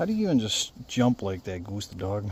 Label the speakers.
Speaker 1: How do you even just jump like that, Goose the dog?